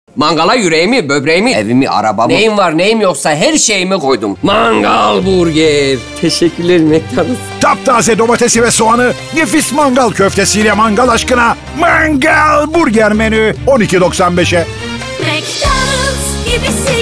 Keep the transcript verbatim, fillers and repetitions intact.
Mangala yüreğimi, böbreğimi, evimi, arabamı... Neyim var neyim yoksa her şeyimi koydum. Mangal burger. Teşekkürler McDonald's. Taptaze domatesi ve soğanı, nefis mangal köftesiyle mangal aşkına Mangal Burger menü on iki doksan beşe. McDonald's gibisi